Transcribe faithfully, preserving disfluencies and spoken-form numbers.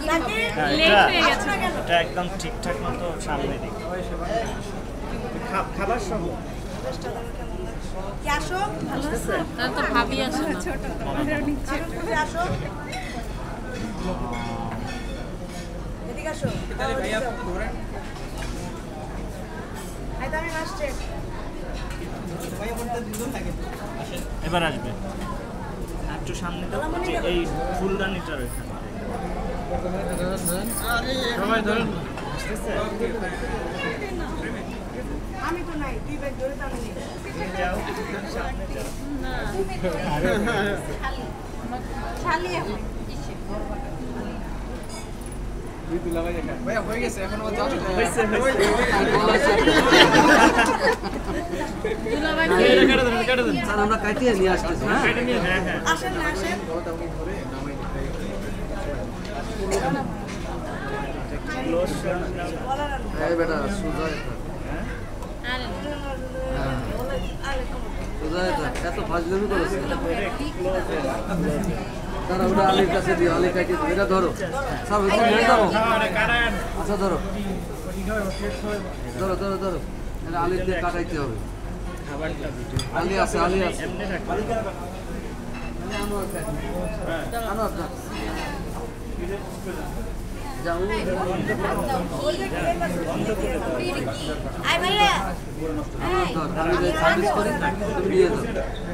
late হয়ে গেছে এটা একদম ঠিকঠাক মতো সামনে দিক খাবার সহ কি আসো ভালো আছে তার তো ভাবি আছে না ছোট আমারও নিচে আসো এদিকে আসো তাহলে ভাইয়া ধরেন আই দাঁড়ান আসছে ভাইয়া বলতে দুজন থাকে আসেন এবার আসবে একটু সামনে দাও যে এই ফুলদানিটার এখানে সবাই ধরেন আসতেছে আমি তো নাই দুই ব্যাগ ধরে তো আমি নেই যাও সামনে যাও না খালি খালি এখন দুই তুলা ভাই একা ভাইয়া হয়ে গেছে এখন ও যাও হইছে হইছে দুলাভাই কেটে দেন কেটে দেন স্যার আমরা কাটিয়ে নিয়ে আসতেছি হ্যাঁ কেটে নিয়ে হ্যাঁ হ্যাঁ আসেন না আসেন ক্লোজ বলার আর এই বেটা সুজা এটা আরে সুজা এটা এত ফাজলামি করেছে ক্লোজ তারা ওটা আলীর কাছে দিও আলী কাটিয়ে দিও এটা ধরো সব এসে নিয়ে যাবো আচ্ছা ধরো ধরো ধরো ধরো এটা আলীর দিয়ে কাটাইতে হবে খাবারটা ভিডিও আলী আছে আলী আছে এমনি রাখো আনো আপনার যাও আই ভাইয়া ধর আমি যে সার্ভিস করি তুমি নিয়ে যাও